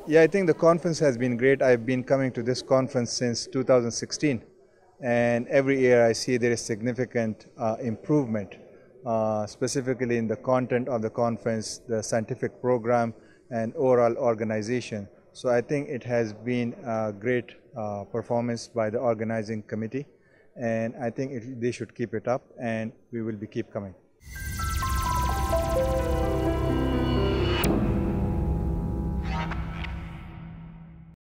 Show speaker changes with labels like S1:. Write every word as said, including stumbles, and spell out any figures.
S1: Yeah, I think the conference has been great. I've been coming to this conference since two thousand sixteen, and every year I see there is significant uh, improvement, uh, specifically in the content of the conference, the scientific program, and overall organization. So I think it has been a great uh, performance by the organizing committee, and I think it, they should keep it up, and we will be keep coming.